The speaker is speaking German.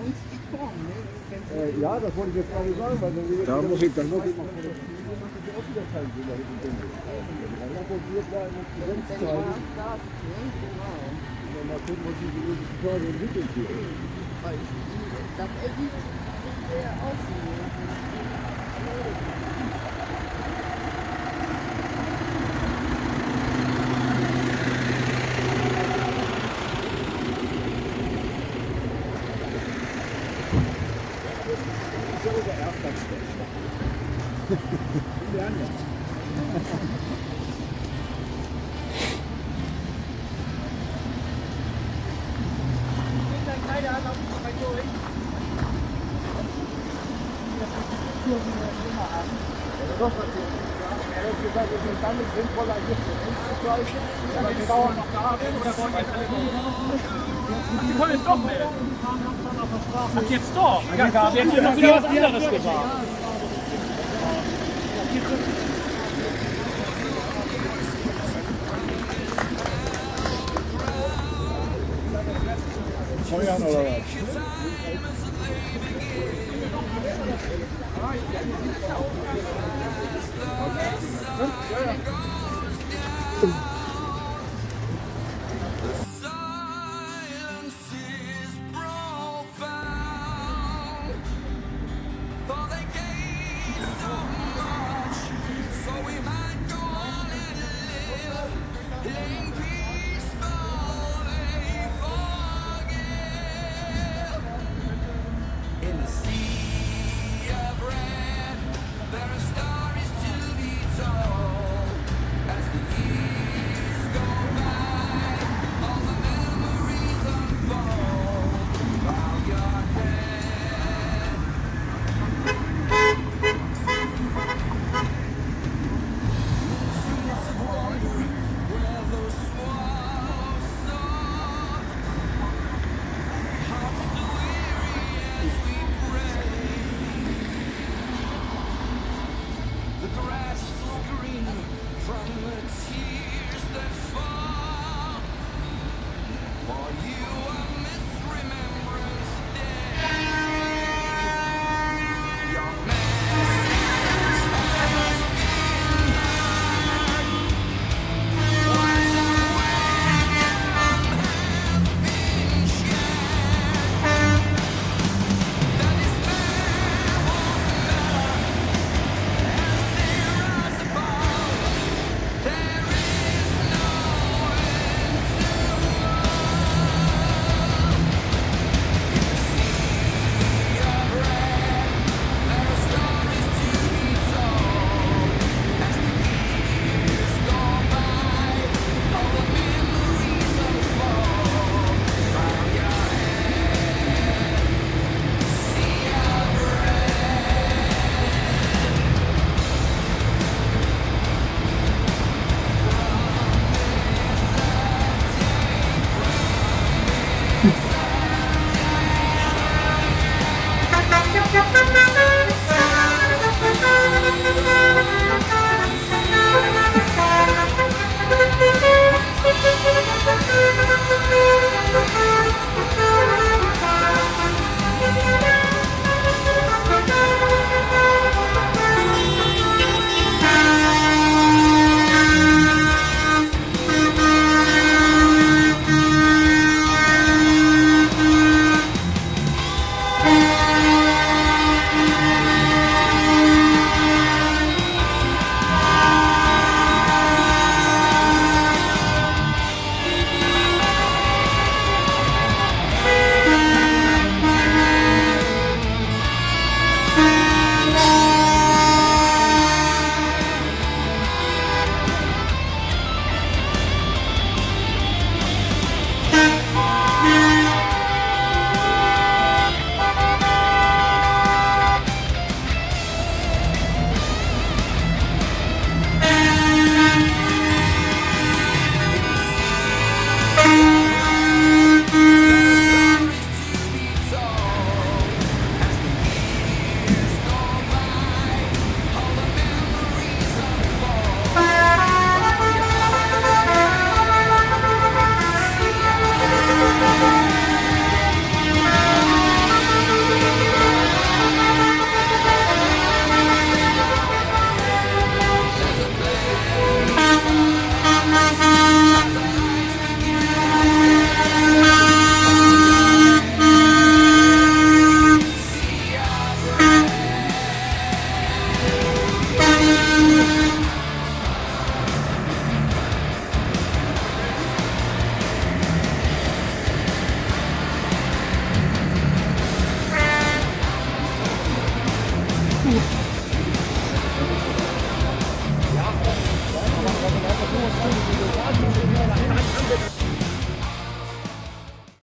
Ja, das wollte ich jetzt gerade sagen, weil dann muss ich mal auch wieder keinen Sinn dahinter denken. Dann probiert da eine Präsenzzeit. Und mal gucken, was sich die Körper entwickelt hier. Das ergibt aussehen. Die wollen es doch melden. Ach, jetzt doch. Ja, wir hätten ja noch wieder was anderes gesagt. Feuern oder was? There are stories to be told as the years gut.